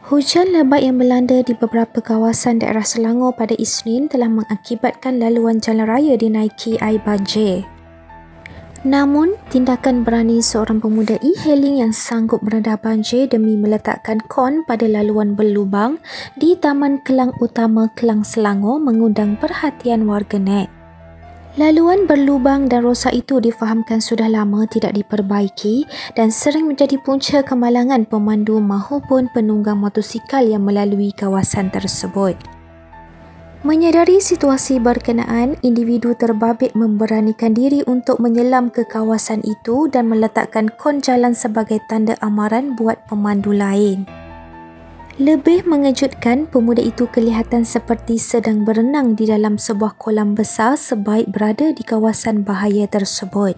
Hujan lebat yang melanda di beberapa kawasan daerah Selangor pada Isnin telah mengakibatkan laluan jalan raya dinaiki air banjir. Namun, tindakan berani seorang pemuda e-hailing yang sanggup meredah banjir demi meletakkan kon pada laluan berlubang di Taman Kelang Utama Kelang Selangor mengundang perhatian warganet. Laluan berlubang dan rosak itu difahamkan sudah lama tidak diperbaiki dan sering menjadi punca kemalangan pemandu maupun penunggang motosikal yang melalui kawasan tersebut. Menyedari situasi berkenaan, individu terbabit memberanikan diri untuk menyelam ke kawasan itu dan meletakkan kon jalan sebagai tanda amaran buat pemandu lain. Lebih mengejutkan, pemuda itu kelihatan seperti sedang berenang di dalam sebuah kolam besar sebaik berada di kawasan bahaya tersebut.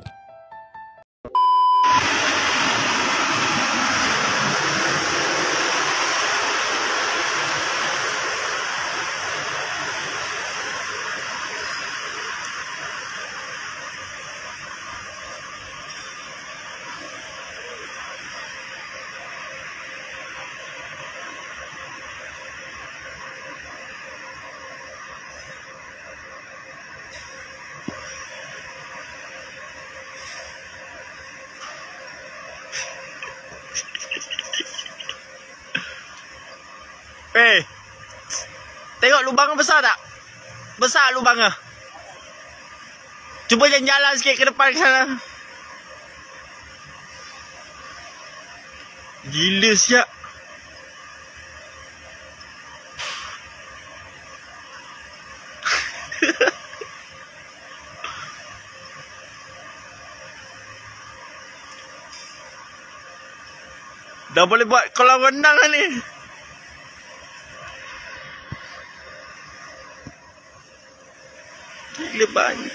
Tengok lubang besar tak? Besar lubangnya. Cuba jalan sikit ke depan ke sana. Gila siap. Dah boleh buat kolam renang lah ni. Gila banyak.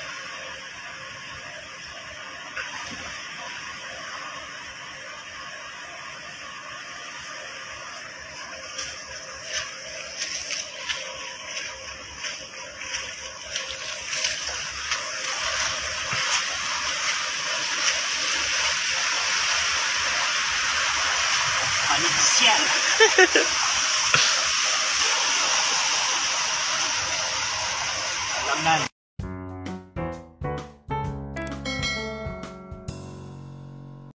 Panik sial. Alam nan.